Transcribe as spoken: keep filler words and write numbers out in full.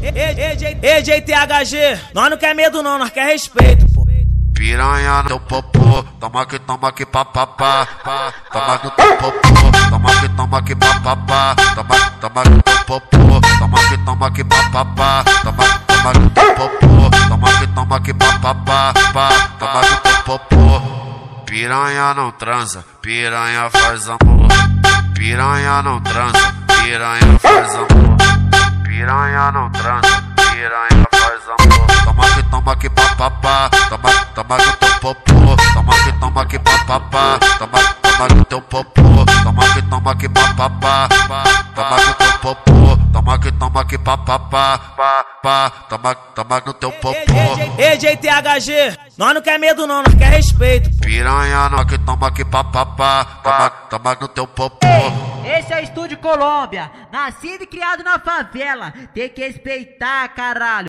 E J T H G, nós não quer medo não, nós quer respeito, pô. Piranha no teu popô, toma que toma que papapá, toma no teu popô, toma que toma que papapá, toma, toma no teu popô, toma que toma que papapá, toma, toma no teu popô, toma que toma que papapá, toma no teu popô. Piranha não transa, piranha faz amor. Piranha não transa, piranha faz amor. Piranha não transa, piranha faz amor. Toma que toma que papapá, toma, toma no teu popô, toma que toma que papapá, toma, toma no teu popô, toma que toma que papapá, toma no teu popô, toma que toma que papapá, toma, toma no teu popô. E J T H G, nós não quer medo não, nós quer respeito, pô. Piranha não que toma que papapá, toma, toma no teu popô. Esse é o Estúdio Colômbia, nascido e criado na favela, tem que respeitar, caralho.